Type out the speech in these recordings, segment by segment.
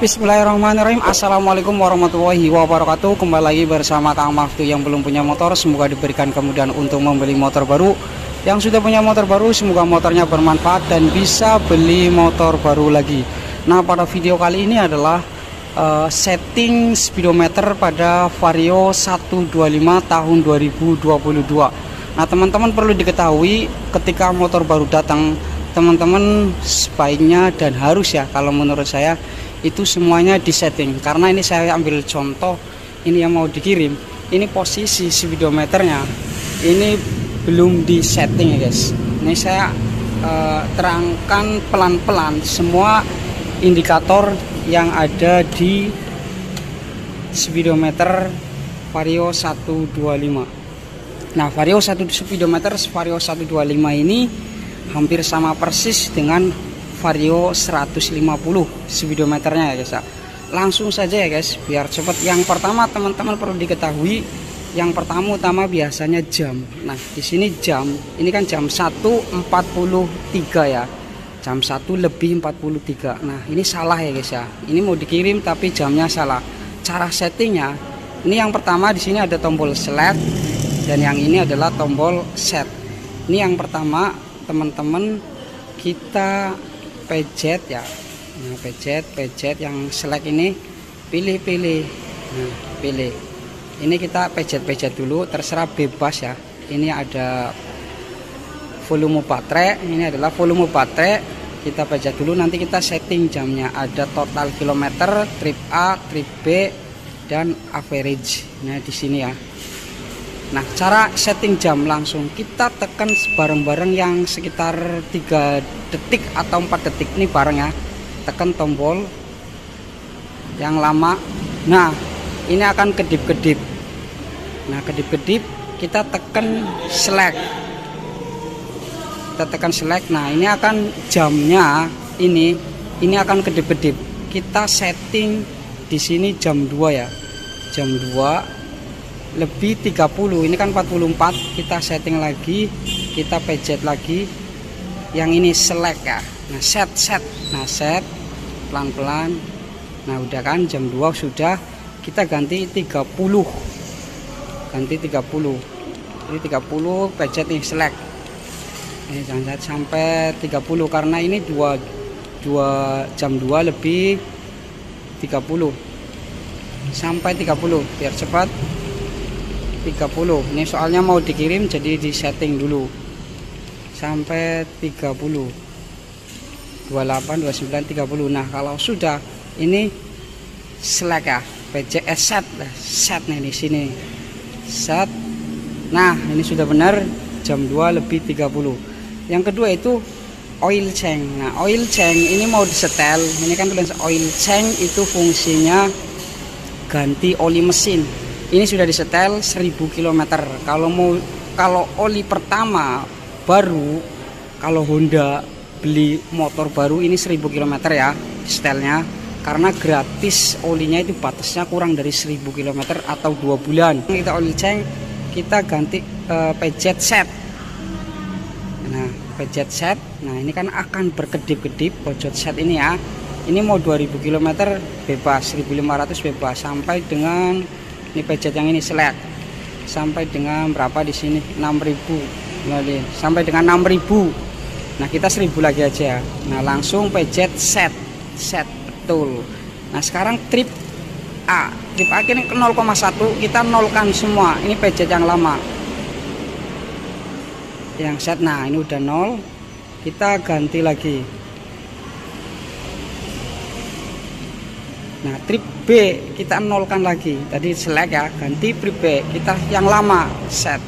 Bismillahirrahmanirrahim. Assalamualaikum warahmatullahi wabarakatuh. Kembali lagi bersama Kang Maftu. Yang belum punya motor, semoga diberikan kemudahan untuk membeli motor baru. Yang sudah punya motor baru, semoga motornya bermanfaat dan bisa beli motor baru lagi. Nah, pada video kali ini adalah setting speedometer pada Vario 125 tahun 2022. Nah, teman-teman perlu diketahui ketika motor baru datang, teman-teman sebaiknya dan harus ya, kalau menurut saya itu semuanya disetting. Karena ini saya ambil contoh, ini yang mau dikirim, ini posisi speedometernya ini belum disetting ya guys. Ini saya terangkan pelan-pelan semua indikator yang ada di speedometer Vario 125. Nah, Vario 1 speedometer Vario 125 ini hampir sama persis dengan Vario 150 speedometernya ya guys ya. Langsung saja ya guys, biar cepat. Yang pertama teman-teman perlu diketahui, yang pertama biasanya jam. Nah, di sini jam, ini kan jam 1.43 ya. Jam 1 lebih 43. Nah, ini salah ya guys ya. Ini mau dikirim tapi jamnya salah. Cara settingnya, ini yang pertama di sini ada tombol select dan yang ini adalah tombol set. Ini yang pertama teman-teman kita pejet ya. Nah, pejet yang select ini pilih. Nah, pilih. Ini kita pejet dulu, terserah bebas ya. Ini ada volume baterai, ini adalah volume baterai. Kita pejet dulu, nanti kita setting jamnya. Ada total kilometer, trip A, trip B, dan average. Nah, di sini ya. Nah, cara setting jam langsung kita tekan bareng-bareng yang sekitar 3 detik atau 4 detik ini bareng ya. Tekan tombol yang lama. Nah, ini akan kedip-kedip. Nah, kedip-kedip kita tekan select. Kita tekan select. Nah, ini akan jamnya ini akan kedip-kedip. Kita setting di sini jam 2 ya. Jam 2 lebih 30, ini kan 44, kita setting lagi, kita pejet lagi yang ini select ya. Nah, set. Nah, set pelan-pelan. Nah, udah kan jam 2 sudah, kita ganti 30. Ganti 30. Ini 30 pejet nih select. Ini jangan sampai 30 karena ini 2 jam 2 lebih 30. Sampai 30 biar cepat. 30. Ini soalnya mau dikirim jadi di setting dulu sampai 30. 28, 29, 30. Nah, kalau sudah ini select ya, PJS set nih di sini. Set. Nah, ini sudah benar jam 2 lebih 30. Yang kedua itu oil change. Nah, oil change ini mau disetel. Ini kan tulisan oil change, itu fungsinya ganti oli mesin. Ini sudah disetel 1000 km. Kalau oli pertama baru, kalau Honda beli motor baru ini 1000 km ya setelnya, karena gratis olinya itu batasnya kurang dari 1000 km atau 2 bulan. Kita oil change, kita ganti pejet set. Nah, pejet set. Nah, ini kan akan berkedip-kedip pojok set ini ya. Ini mau 2000 km bebas, 1500 bebas sampai dengan ini pejet yang ini select sampai dengan berapa di sini 6000. Sampai dengan 6000. Nah, kita 1000 lagi aja. Nah, langsung pejet set betul. Nah, sekarang trip A ini ke 0,1 kita nolkan semua. Ini pejet yang lama yang set. Nah, ini udah 0, kita ganti lagi. Nah, trip B kita nolkan lagi. Tadi select ya, ganti trip B, kita yang lama set.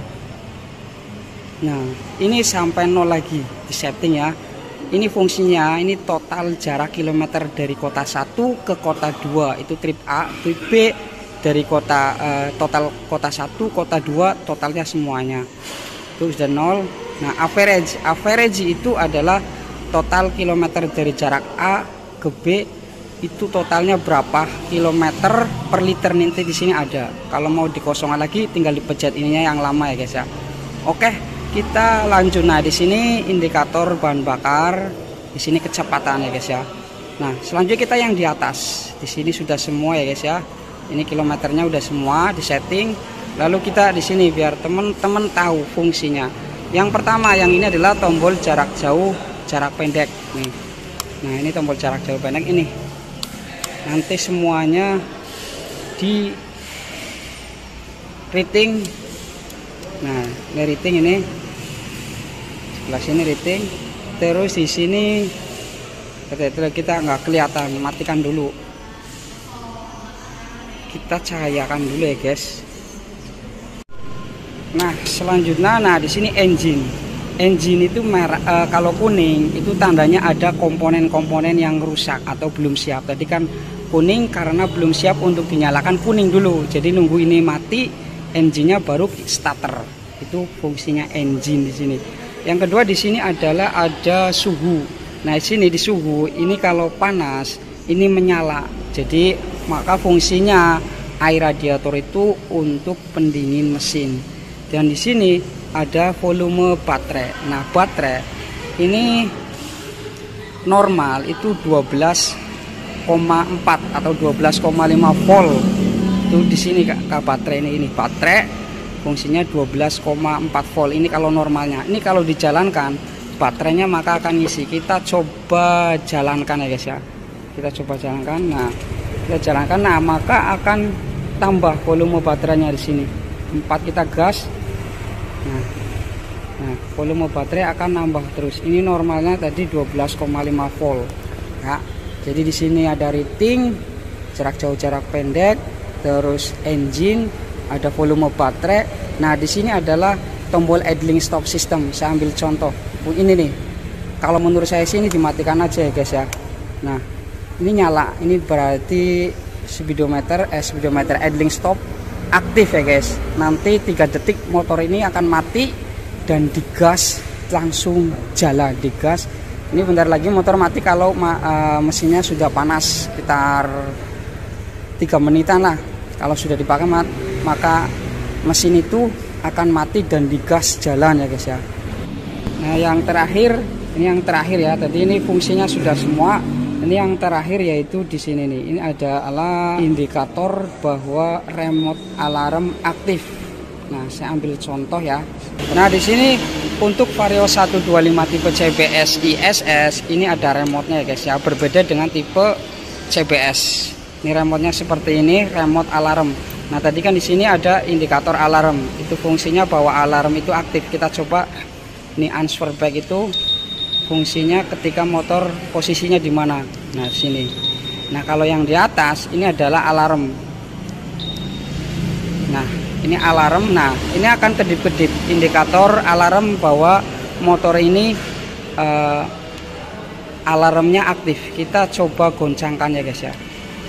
Nah, ini sampai 0 lagi di setting ya. Ini fungsinya, ini total jarak kilometer dari kota 1 ke kota 2 itu trip A. Trip B dari kota total kota 1, kota 2 totalnya semuanya. Itu sudah 0. Nah, average itu adalah total kilometer dari jarak A ke B, itu totalnya berapa kilometer per liter. Nanti di sini ada. Kalau mau dikosongkan lagi tinggal dipejet ininya yang lama ya guys ya. Oke, kita lanjut. Nah, di sini indikator bahan bakar, di sini kecepatan ya guys ya. Nah, selanjutnya kita yang di atas. Di sini sudah semua ya guys ya. Ini kilometernya udah semua disetting. Lalu kita di sini biar teman-teman tahu fungsinya. Yang pertama yang ini adalah tombol jarak jauh, jarak pendek nih. Nah, ini tombol jarak jauh pendek ini. Nanti semuanya di rating. Nah, ini rating ini. Sebelah sini rating. Terus di sini kita nggak kelihatan, matikan dulu. Kita cahayakan dulu ya guys. Nah, selanjutnya di sini engine. Engine itu merah, kalau kuning itu tandanya ada komponen-komponen yang rusak atau belum siap. Tadi kan kuning karena belum siap untuk dinyalakan, kuning dulu. Jadi nunggu ini mati, engine-nya baru starter. Itu fungsinya engine di sini. Yang kedua di sini adalah ada suhu. Nah, di sini di suhu ini kalau panas ini menyala. Jadi maka fungsinya air radiator itu untuk pendingin mesin. Dan di sini ada volume baterai. Nah, baterai ini normal itu 12,4 atau 12,5 volt. Itu di sini Kak baterai ini baterai fungsinya 12,4 volt. Ini kalau normalnya. Ini kalau dijalankan baterainya maka akan ngisi. Kita coba jalankan ya guys ya. Kita coba jalankan. Nah, kita jalankan. Nah, maka akan tambah volume baterainya di sini. 4 kita gas. Nah, volume baterai akan nambah terus. Ini normalnya tadi 12,5 volt. Ya. Jadi di sini ada rating, jarak jauh, jarak pendek, terus engine, ada volume baterai. Nah, di sini adalah tombol idling stop system. Saya ambil contoh. Ini nih. Kalau menurut saya sih ini dimatikan aja ya guys ya. Nah, ini nyala. Ini berarti speedometer idling stop aktif ya guys. Nanti 3 detik motor ini akan mati dan digas langsung jalan, digas. Ini bentar lagi motor mati kalau mesinnya sudah panas, sekitar 3 menitan lah. Kalau sudah dipakai maka mesin itu akan mati dan digas jalan ya guys ya. Nah, yang terakhir, ini yang terakhir ya. Tadi ini fungsinya sudah semua. Ini yang terakhir yaitu di sini nih. Ini adalah indikator bahwa remote alarm aktif. Nah, saya ambil contoh ya. Nah, di sini untuk Vario 125 tipe CBS ISS ini ada remote-nya ya guys ya. Berbeda dengan tipe CBS. Ini remote-nya seperti ini, remote alarm. Nah, tadi kan di sini ada indikator alarm. Itu fungsinya bahwa alarm itu aktif. Kita coba ini answer back itu fungsinya ketika motor posisinya di mana. Nah, di sini. Nah, kalau yang di atas ini adalah alarm. Nah, ini alarm. Nah, ini akan kedip-kedip indikator alarm bahwa motor ini alarmnya aktif. Kita coba goncangkan ya guys ya.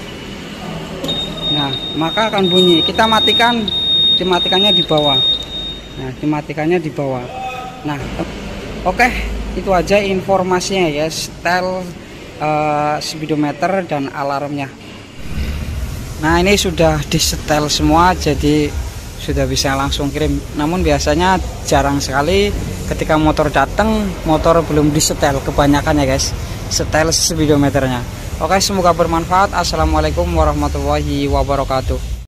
Nah, maka akan bunyi. Kita matikan, dimatikannya di bawah. Nah, dimatikannya di bawah. Nah, oke, itu aja informasinya ya, setel speedometer dan alarmnya. Nah, ini sudah disetel semua, jadi sudah bisa langsung kirim. Namun biasanya jarang sekali ketika motor datang, motor belum disetel. Kebanyakan ya guys, setel speedometernya. Oke, semoga bermanfaat. Assalamualaikum warahmatullahi wabarakatuh.